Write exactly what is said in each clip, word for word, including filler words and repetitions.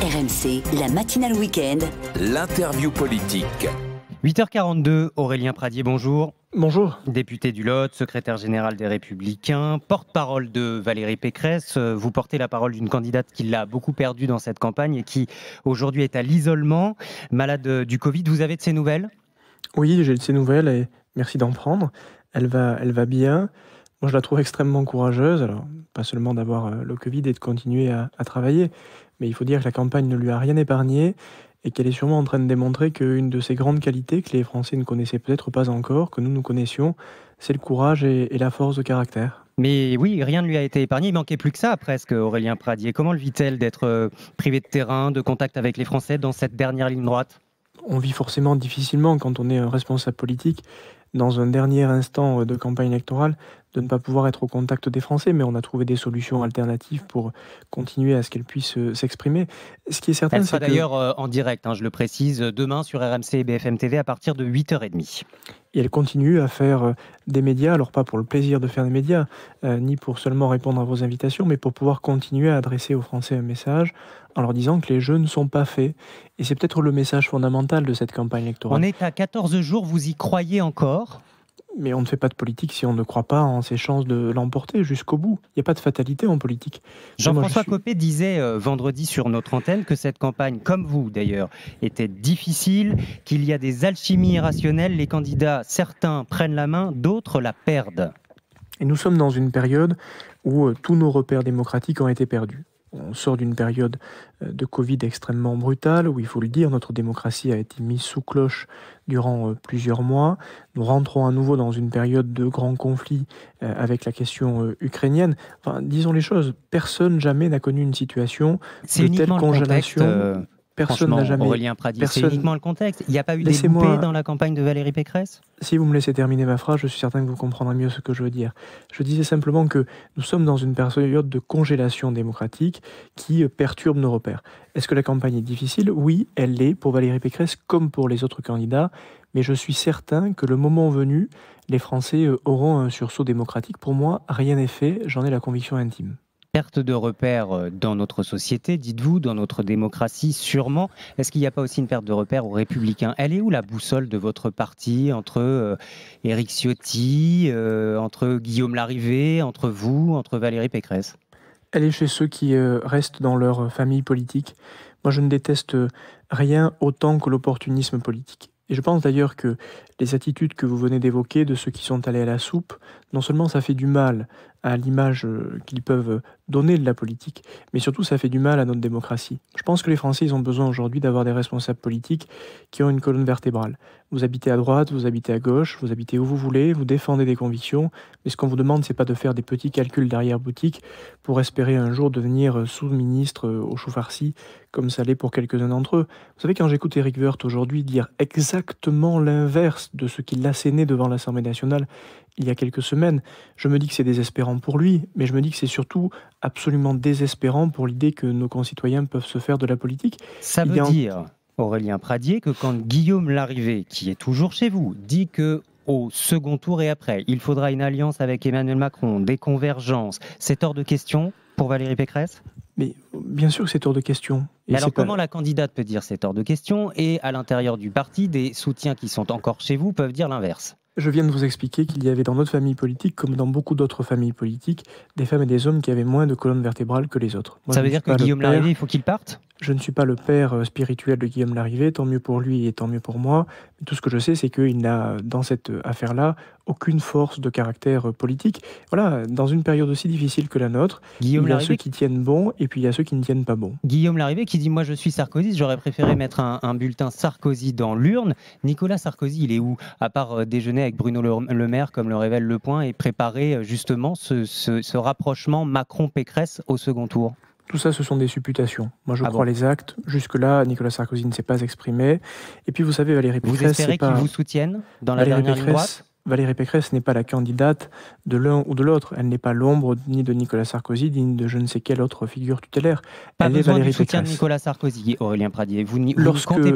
R M C, la matinale week-end. L'interview politique. huit heures quarante-deux, Aurélien Pradier, bonjour. Bonjour. Député du Lot, secrétaire général des Républicains, porte-parole de Valérie Pécresse. Vous portez la parole d'une candidate qui l'a beaucoup perdue dans cette campagne et qui aujourd'hui est à l'isolement, malade du Covid. Vous avez de ses nouvelles ? Oui, j'ai de ses nouvelles et merci d'en prendre. Elle va, elle va bien. Moi, je la trouve extrêmement courageuse. Alors, pas seulement d'avoir le Covid et de continuer à, à travailler, mais il faut dire que la campagne ne lui a rien épargné et qu'elle est sûrement en train de démontrer qu'une de ses grandes qualités, que les Français ne connaissaient peut-être pas encore, que nous, nous connaissions, c'est le courage et, et la force de caractère. Mais oui, rien ne lui a été épargné. Il manquait plus que ça, presque, Aurélien Pradier. Comment le vit-elle d'être privée de terrain, de contact avec les Français dans cette dernière ligne droite ? On vit forcément difficilement quand on est un responsable politique, dans un dernier instant de campagne électorale, de ne pas pouvoir être au contact des Français, mais on a trouvé des solutions alternatives pour continuer à ce qu'elle puisse s'exprimer. Ce qui est certain, Elle sera c'est d'ailleurs que... en direct, hein, je le précise, demain sur R M C et B F M T V à partir de huit heures trente. Et elle continue à faire des médias, alors pas pour le plaisir de faire des médias, euh, ni pour seulement répondre à vos invitations, mais pour pouvoir continuer à adresser aux Français un message en leur disant que les jeux ne sont pas faits. Et c'est peut-être le message fondamental de cette campagne électorale. On est à quatorze jours, vous y croyez encore ? Mais on ne fait pas de politique si on ne croit pas en ses chances de l'emporter jusqu'au bout. Il n'y a pas de fatalité en politique. Jean-François suis... Copé disait euh, vendredi sur notre antenne que cette campagne, comme vous d'ailleurs, était difficile, qu'il y a des alchimies irrationnelles. Les candidats, certains prennent la main, d'autres la perdent. Et nous sommes dans une période où euh, tous nos repères démocratiques ont été perdus. On sort d'une période de Covid extrêmement brutale, où il faut le dire, notre démocratie a été mise sous cloche durant plusieurs mois. Nous rentrons à nouveau dans une période de grands conflits avec la question ukrainienne. Enfin, disons les choses, personne jamais n'a connu une situation C'est de telle congélation. Contexte, euh... Personne n'a jamais... Aurélien Pradier, personne... c'est uniquement le contexte. Il n'y a pas eu des boupées dans la campagne de Valérie Pécresse ? Si vous me laissez terminer ma phrase, je suis certain que vous comprendrez mieux ce que je veux dire. Je disais simplement que nous sommes dans une période de congélation démocratique qui perturbe nos repères. Est-ce que la campagne est difficile ? Oui, elle l'est pour Valérie Pécresse comme pour les autres candidats, mais je suis certain que le moment venu, les Français auront un sursaut démocratique. Pour moi, rien n'est fait, j'en ai la conviction intime. Perte de repères dans notre société, dites-vous, dans notre démocratie, sûrement. Est-ce qu'il n'y a pas aussi une perte de repères aux Républicains ? Elle est où la boussole de votre parti entre euh, Éric Ciotti, euh, entre Guillaume Larrivé, entre vous, entre Valérie Pécresse ? Elle est chez ceux qui euh, restent dans leur famille politique. Moi, je ne déteste rien autant que l'opportunisme politique. Et je pense d'ailleurs que les attitudes que vous venez d'évoquer, de ceux qui sont allés à la soupe, non seulement ça fait du mal à l'image qu'ils peuvent donner de la politique, mais surtout ça fait du mal à notre démocratie. Je pense que les Français, ils ont besoin aujourd'hui d'avoir des responsables politiques qui ont une colonne vertébrale. Vous habitez à droite, vous habitez à gauche, vous habitez où vous voulez, vous défendez des convictions, mais ce qu'on vous demande, c'est pas de faire des petits calculs d'arrière-boutique pour espérer un jour devenir sous-ministre au chou farci, comme ça l'est pour quelques-uns d'entre eux. Vous savez, quand j'écoute Éric Woerth aujourd'hui dire exactement l'inverse de ce qu'il assénait devant l'Assemblée nationale il y a quelques semaines, je me dis que c'est désespérant pour lui, mais je me dis que c'est surtout absolument désespérant pour l'idée que nos concitoyens peuvent se faire de la politique. Ça il veut en... dire, Aurélien Pradier, que quand Guillaume Larrivé, qui est toujours chez vous, dit que au second tour et après, il faudra une alliance avec Emmanuel Macron, des convergences, c'est hors de question pour Valérie Pécresse ? Mais bien sûr que c'est hors de question. Et Mais alors pas... comment la candidate peut dire c'est hors de question et à l'intérieur du parti, des soutiens qui sont encore chez vous peuvent dire l'inverse ? Je viens de vous expliquer qu'il y avait dans notre famille politique, comme dans beaucoup d'autres familles politiques, des femmes et des hommes qui avaient moins de colonne vertébrale que les autres. Moi, ça veut dire que Guillaume père... Larrivé, il faut qu'il parte ? Je ne suis pas le père spirituel de Guillaume Larrivé, tant mieux pour lui et tant mieux pour moi. Mais tout ce que je sais, c'est qu'il n'a, dans cette affaire-là, aucune force de caractère politique. Voilà, dans une période aussi difficile que la nôtre, Guillaume il y a Larrivé... ceux qui tiennent bon et puis il y a ceux qui ne tiennent pas bon. Guillaume Larrivé qui dit « Moi, je suis Sarkozy, j'aurais préféré mettre un, un bulletin Sarkozy dans l'urne. » Nicolas Sarkozy, il est où ? À part euh, déjeuner avec Bruno Le, Le Maire, comme le révèle Le Point, et préparer justement ce, ce, ce rapprochement Macron-Pécresse au second tour. Tout ça, ce sont des supputations. Moi, je ah crois bon les actes. Jusque-là, Nicolas Sarkozy ne s'est pas exprimé. Et puis, vous savez, Valérie Pécresse... Vous espérez pas... qu'il vous soutienne dans Valérie la dernière Pécresse, ligne droite ? Valérie Pécresse n'est pas la candidate de l'un ou de l'autre. Elle n'est pas l'ombre ni de Nicolas Sarkozy, ni de je ne sais quelle autre figure tutélaire. Pas Elle besoin est Valérie du soutien Pécresse. de Nicolas Sarkozy, Aurélien Pradier. Vous, vous Lorsque... ne comptez plus.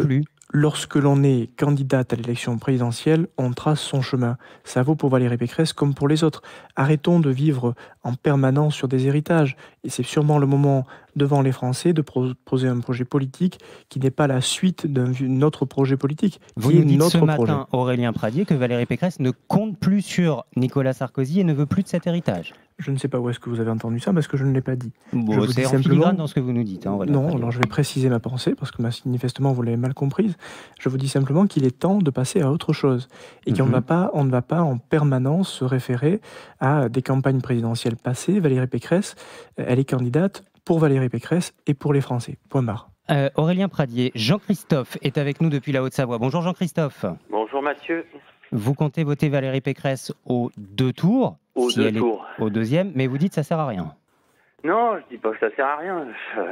Lorsque l'on est candidate à l'élection présidentielle, on trace son chemin. Ça vaut pour Valérie Pécresse comme pour les autres. Arrêtons de vivre en permanence sur des héritages. Et c'est sûrement le moment, devant les Français, de proposer un projet politique qui n'est pas la suite d'un autre projet politique. Vous nous dites ce matin, Aurélien Pradié, que Valérie Pécresse ne compte plus sur Nicolas Sarkozy et ne veut plus de cet héritage. Je ne sais pas où est-ce que vous avez entendu ça, parce que je ne l'ai pas dit. Bon, je vous c'est dis en simplement... filigrane dans ce que vous nous dites. Hein, non, alors je vais préciser ma pensée, parce que manifestement vous l'avez mal comprise. Je vous dis simplement qu'il est temps de passer à autre chose. Et qu'on mm-hmm. ne va pas, on ne va pas en permanence se référer à des campagnes présidentielles passées. Valérie Pécresse, elle est candidate pour Valérie Pécresse et pour les Français. Point barre. Euh, Aurélien Pradié, Jean-Christophe est avec nous depuis la Haute-Savoie. Bonjour Jean-Christophe. Bonjour Mathieu. Vous comptez voter Valérie Pécresse aux deux tours, Aux si deux elle tours. Est au deuxième, mais vous dites que ça sert à rien. Non, je dis pas que ça sert à rien.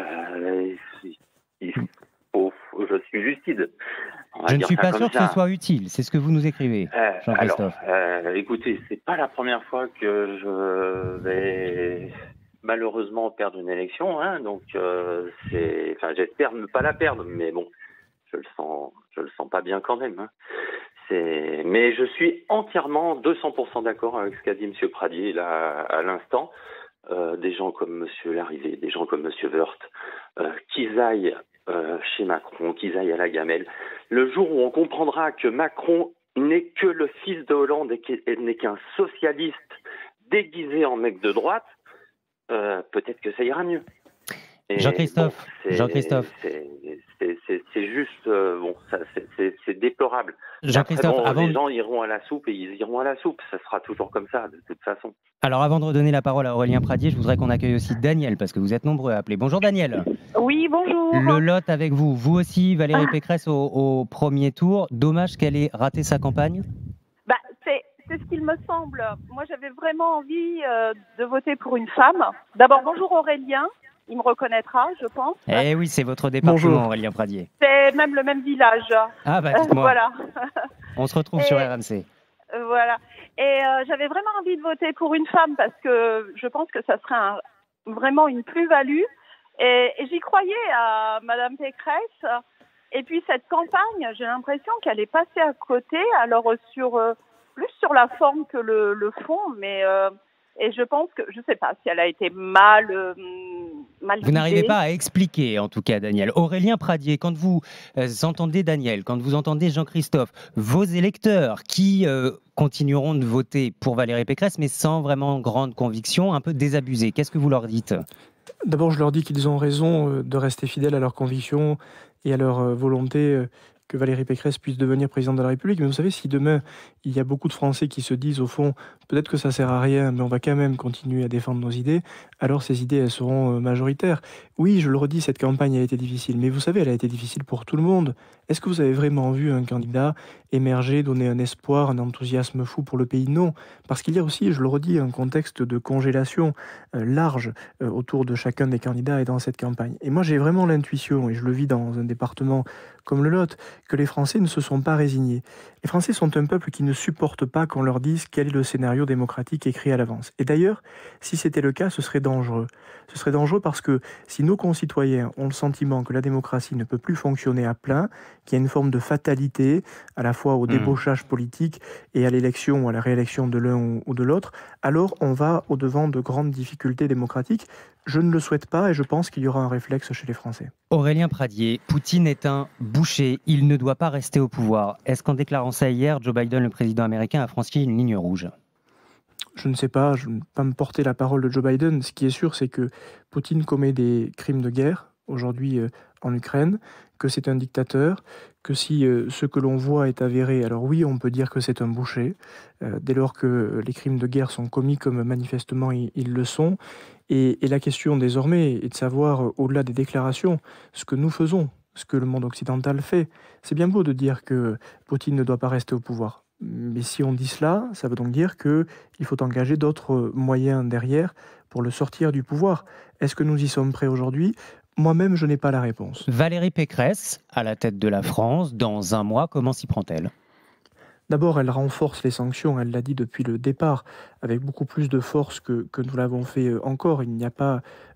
Euh, il faut, je suis lucide. Je ne suis pas sûr que ce soit utile, c'est ce que vous nous écrivez, euh, Jean-Christophe. Alors, euh, écoutez, c'est pas la première fois que je vais malheureusement perdre une élection, hein, donc euh, c'est, enfin, j'espère ne pas la perdre, mais bon, je le sens, je le sens pas bien quand même. Hein. C'est... Mais je suis entièrement deux cents pour cent d'accord avec ce qu'a dit M. Pradié là, à l'instant. Euh, des gens comme M. Larrivé, des gens comme M. Woerth, euh, qu'ils aillent euh, chez Macron, qu'ils aillent à la gamelle. Le jour où on comprendra que Macron n'est que le fils de Hollande et qu'il n'est qu'un socialiste déguisé en mec de droite, euh, peut-être que ça ira mieux. Et Jean-Christophe, bon, Jean-Christophe. C'est, c'est, c'est, c'est juste, euh, bon, ça, c'est, c'est, c'est déplorable. Jean-Christophe, bon, avant... les gens iront à la soupe et ils iront à la soupe. Ça sera toujours comme ça, de toute façon. Alors, avant de redonner la parole à Aurélien Pradié, je voudrais qu'on accueille aussi Daniel, parce que vous êtes nombreux à appeler. Bonjour Daniel. Oui, bonjour. Le Lot avec vous. Vous aussi, Valérie ah. Pécresse au, au premier tour. Dommage qu'elle ait raté sa campagne. Bah, c'est, c'est ce qu'il me semble. Moi, j'avais vraiment envie euh, de voter pour une femme. D'abord, bonjour Aurélien. Il me reconnaîtra, je pense. Eh oui, c'est votre département, Bonjour. Aurélien Pradié. C'est même le même village. Ah bah dites-moi. Voilà. On se retrouve et, sur R M C. Euh, voilà. Et euh, j'avais vraiment envie de voter pour une femme parce que je pense que ça serait un, vraiment une plus-value. Et, et j'y croyais à Madame Pécresse. Et puis cette campagne, j'ai l'impression qu'elle est passée à côté. Alors sur euh, plus sur la forme que le, le fond, mais... Euh, Et je pense que, je ne sais pas si elle a été mal, euh, mal Vous n'arrivez pas à expliquer, en tout cas, Daniel. Aurélien Pradié, quand vous euh, entendez Daniel, quand vous entendez Jean-Christophe, vos électeurs qui euh, continueront de voter pour Valérie Pécresse, mais sans vraiment grande conviction, un peu désabusés, qu'est-ce que vous leur dites ? D'abord, je leur dis qu'ils ont raison de rester fidèles à leurs convictions et à leur volonté que Valérie Pécresse puisse devenir présidente de la République. Mais vous savez, si demain, il y a beaucoup de Français qui se disent, au fond, peut-être que ça sert à rien, mais on va quand même continuer à défendre nos idées, alors ces idées, elles seront majoritaires. Oui, je le redis, cette campagne a été difficile, mais vous savez, elle a été difficile pour tout le monde. Est-ce que vous avez vraiment vu un candidat émerger, donner un espoir, un enthousiasme fou pour le pays ? Non, parce qu'il y a aussi, je le redis, un contexte de congélation euh, large euh, autour de chacun des candidats et dans cette campagne. Et moi, j'ai vraiment l'intuition, et je le vis dans un département comme le Lot, que les Français ne se sont pas résignés. Les Français sont un peuple qui ne supporte pas qu'on leur dise quel est le scénario démocratique écrit à l'avance. Et d'ailleurs, si c'était le cas, ce serait dangereux. Ce serait dangereux parce que si nos concitoyens ont le sentiment que la démocratie ne peut plus fonctionner à plein, qu'il y a une forme de fatalité, à la fois au débauchage politique et à l'élection ou à la réélection de l'un ou de l'autre, alors on va au-devant de grandes difficultés démocratiques. Je ne le souhaite pas et je pense qu'il y aura un réflexe chez les Français. Aurélien Pradié, Poutine est un boucher, il ne doit pas rester au pouvoir. Est-ce qu'en déclarant ça hier, Joe Biden, le président américain, a franchi une ligne rouge ? Je ne sais pas, je ne vais pas me porter la parole de Joe Biden. Ce qui est sûr, c'est que Poutine commet des crimes de guerre aujourd'hui euh, en Ukraine, que c'est un dictateur, que si euh, ce que l'on voit est avéré, alors oui, on peut dire que c'est un boucher, euh, dès lors que les crimes de guerre sont commis comme manifestement ils, ils le sont. Et, et la question désormais est de savoir, euh, au-delà des déclarations, ce que nous faisons, ce que le monde occidental fait. C'est bien beau de dire que Poutine ne doit pas rester au pouvoir. Mais si on dit cela, ça veut donc dire qu'il faut engager d'autres moyens derrière pour le sortir du pouvoir. Est-ce que nous y sommes prêts aujourd'hui ? Moi-même, je n'ai pas la réponse. Valérie Pécresse, à la tête de la France, dans un mois, comment s'y prend-elle ? D'abord, elle renforce les sanctions, elle l'a dit depuis le départ, avec beaucoup plus de force que, que nous l'avons fait encore. Il n'y a pas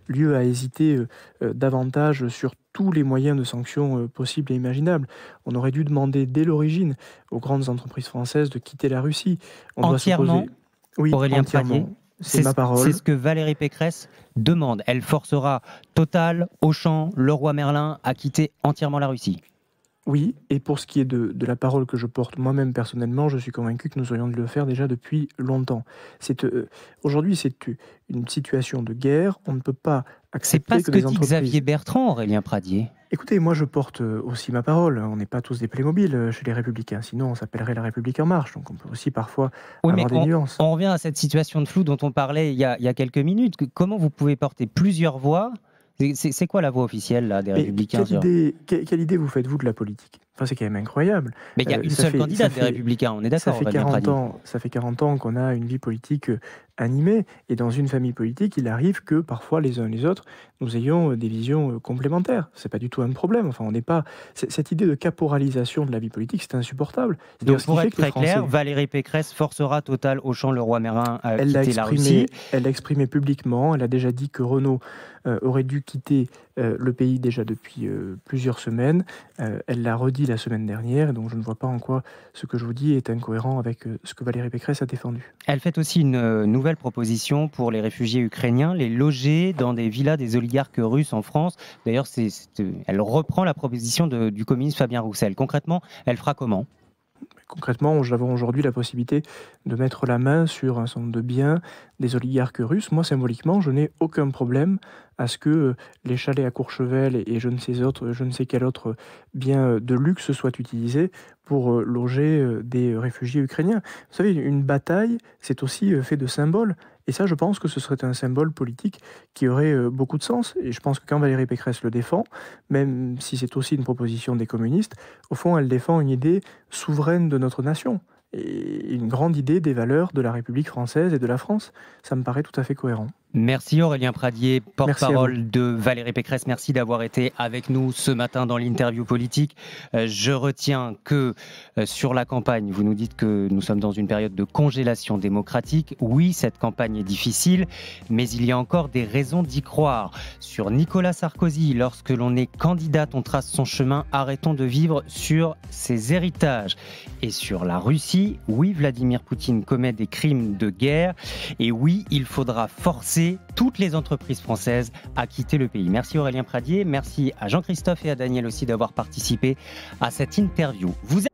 lieu à hésiter euh, euh, davantage sur tous les moyens de sanctions euh, possibles et imaginables. On aurait dû demander dès l'origine aux grandes entreprises françaises de quitter la Russie. On doit se Entièrement, poser... Oui, Aurélien Pradier, entièrement. C'est ma ce- parole. c'est ce que Valérie Pécresse demande. Elle forcera Total, Auchan, Leroy Merlin à quitter entièrement la Russie. Oui, et pour ce qui est de, de la parole que je porte moi-même personnellement, je suis convaincu que nous aurions dû le faire déjà depuis longtemps. C'est, euh, aujourd'hui, c'est euh, une situation de guerre. On ne peut pas C'est accepter pas ce que que les dit entreprises... Xavier Bertrand, Aurélien Pradier. Écoutez, moi je porte euh, aussi ma parole. On n'est pas tous des Playmobil euh, chez les Républicains. Sinon, on s'appellerait la République en marche. Donc on peut aussi parfois Oui, mais avoir des on, nuances. on revient à cette situation de flou dont on parlait il y a, il y a quelques minutes. Que- Comment vous pouvez porter plusieurs voix? C'est- C'est c'est quoi la voix officielle là, des Mais Républicains quelle sur- idée, quelle, quelle idée vous faites-vous de la politique? Enfin, c'est quand même incroyable. Mais il y a Euh, une ça seule fait- candidate ça des fait- Républicains, on est Ça d'accord, fait, Aurélien quarante Pradier. ans, ça fait quarante ans qu'on a une vie politique euh, animée, et dans une famille politique, il arrive que parfois les uns et les autres, nous ayons euh, des visions euh, complémentaires. C'est pas du tout un problème. Enfin, on n'est pas c- cette idée de caporalisation de la vie politique, c'est insupportable. C'est-à-dire Donc ce qui pour fait être que les très clair, Français- Valérie Pécresse forcera Total, Auchan, Leroy Merlin à Elle l'a quitter la exprimé, Russie. elle l'a exprimé publiquement. Elle a déjà dit que Renault euh, aurait dû quitter euh, le pays déjà depuis euh, plusieurs semaines. Euh, elle l'a redit la semaine dernière, et donc je ne vois pas en quoi ce que je vous dis est incohérent avec euh, ce que Valérie Pécresse a défendu. Elle fait aussi une euh, nouvelle proposition pour les réfugiés ukrainiens, les loger dans des villas des oligarques russes en France. D'ailleurs, c'est, c'est, euh, elle reprend la proposition de- du communiste Fabien Roussel. Concrètement, elle fera comment? Concrètement, nous avons aujourd'hui la possibilité de mettre la main sur un certain nombre de biens des oligarques russes. Moi, symboliquement, je n'ai aucun problème à ce que euh, les chalets à Courchevel et, et je ne sais autre, je ne sais quel autre bien de luxe soient utilisés pour euh, loger euh, des réfugiés ukrainiens. Vous savez, une bataille, c'est aussi euh, fait de symboles. Et ça, je pense que ce serait un symbole politique qui aurait euh, beaucoup de sens. Et je pense que quand Valérie Pécresse le défend, même si c'est aussi une proposition des communistes, au fond, elle défend une idée souveraine de notre nation. Et une grande idée des valeurs de la République française et de la France. Ça me paraît tout à fait cohérent. Merci Aurélien Pradier, Merci à porte-parole de Valérie Pécresse. Merci d'avoir été avec nous ce matin dans l'interview politique. Euh, je retiens que euh, sur la campagne, vous nous dites que nous sommes dans une période de congélation démocratique. Oui, cette campagne est difficile, mais il y a encore des raisons d'y croire. Sur Nicolas Sarkozy, lorsque l'on est candidate, on trace son chemin. Arrêtons de vivre sur ses héritages. Et sur la Russie, oui, Vladimir Poutine commet des crimes de guerre. Et oui, il faudra forcer toutes les entreprises françaises à quitter le pays. Merci Aurélien Pradier, merci à Jean-Christophe et à Daniel aussi d'avoir participé à cette interview. Vous